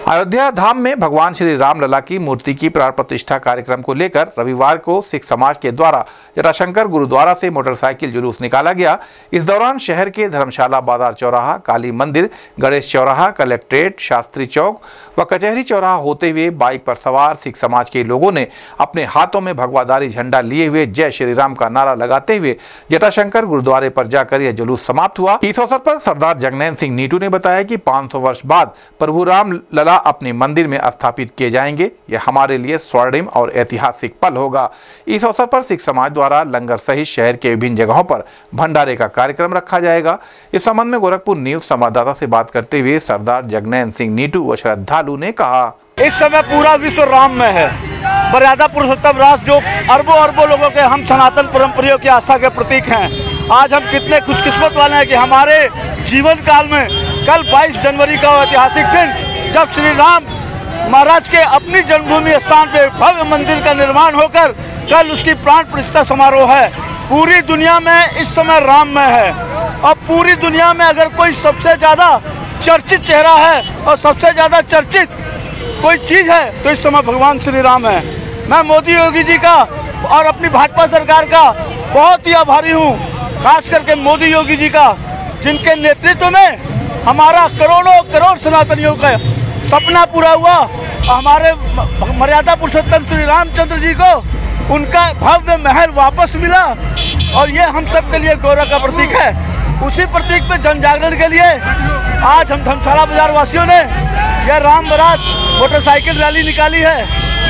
अयोध्या धाम में भगवान श्री राम लला की मूर्ति की प्राण प्रतिष्ठा कार्यक्रम को लेकर रविवार को सिख समाज के द्वारा जटाशंकर गुरुद्वारा से मोटरसाइकिल जुलूस निकाला गया। इस दौरान शहर के धर्मशाला बाजार चौराहा, काली मंदिर, गणेश चौराहा, कलेक्ट्रेट, शास्त्री चौक व कचहरी चौराहा होते हुए बाइक पर सवार सिख समाज के लोगों ने अपने हाथों में भगवाधारी झंडा लिए हुए जय श्री राम का नारा लगाते हुए जटाशंकर गुरुद्वारे पर जाकर यह जुलूस समाप्त हुआ। इस अवसर पर सरदार जगनैन सिंह नीटू ने बताया कि 500 वर्ष बाद प्रभु राम लला अपने मंदिर में स्थापित किए जाएंगे। यह हमारे लिए स्वर्णिम और ऐतिहासिक पल होगा। इस अवसर पर सिख समाज द्वारा लंगर सहित शहर के विभिन्न जगहों पर भंडारे का कार्यक्रम रखा जाएगा। इस संबंध में गोरखपुर न्यूज संवाददाता से बात करते हुए सरदार जगनैन सिंह नीटू व श्रद्धालु ने कहा, इस समय पूरा विश्व राम में है। मर्यादा पुरुषोत्तम राज जो अरबों अरबों लोगों के हम सनातन परंपराओं की आस्था के प्रतीक हैं। आज हम कितने खुशकिस्मत वाले हैं कि हमारे जीवन काल में कल 22 जनवरी का ऐतिहासिक दिन जब श्री राम महाराज के अपनी जन्मभूमि स्थान पे भव्य मंदिर का निर्माण होकर कल उसकी प्राण प्रतिष्ठा समारोह है। पूरी दुनिया में इस समय राममय है और पूरी दुनिया में अगर कोई सबसे ज़्यादा चर्चित चेहरा है और सबसे ज़्यादा चर्चित कोई चीज़ है तो इस समय भगवान श्री राम है। मैं मोदी योगी जी का और अपनी भाजपा सरकार का बहुत ही आभारी हूँ, खास करके मोदी योगी जी का, जिनके नेतृत्व में हमारा करोड़ों करोड़ सनातनियों का सपना पूरा हुआ। हमारे मर्यादा पुरुषोत्तम श्री रामचंद्र जी को उनका भव्य महल वापस मिला और ये हम सब के लिए गौरव का प्रतीक है। उसी प्रतीक पे जन जागरण के लिए आज हम धर्मशाला बाजार वासियों ने यह राम बारात मोटरसाइकिल रैली निकाली है।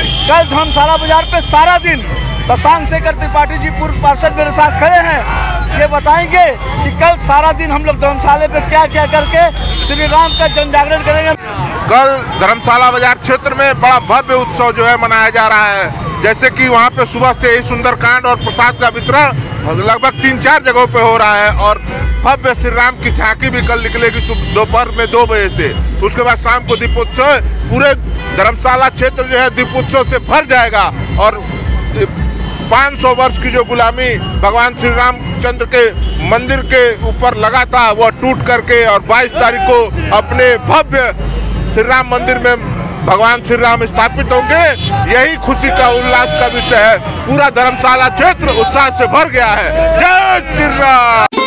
कल धर्मशाला बाजार पे सारा दिन शशांक शेखर त्रिपाठी जी पूर्व पार्षद मेरे साथ खड़े हैं। ये बताएंगे कि कल सारा दिन हम लोग धर्मशाला पे क्या क्या करके श्री राम का जन जागरण करेंगे। कल धर्मशाला बाजार क्षेत्र में बड़ा भव्य उत्सव जो है मनाया जा रहा है। जैसे कि वहाँ पे सुबह से ही सुंदरकांड और प्रसाद का वितरण लगभग 3-4 जगहों पे हो रहा है और भव्य श्री राम की झांकी भी कल निकलेगी दोपहर में 2 बजे से। उसके बाद शाम को दीपोत्सव, पूरे धर्मशाला क्षेत्र जो है दीपोत्सव से भर जाएगा और 500 वर्ष की जो गुलामी भगवान श्री रामचंद्र के मंदिर के ऊपर लगा था वह टूट करके और 22 तारीख को अपने भव्य श्री राम मंदिर में भगवान श्री राम स्थापित होंगे। यही खुशी का उल्लास का विषय है। पूरा धर्मशाला क्षेत्र उत्साह से भर गया है। जय श्री राम।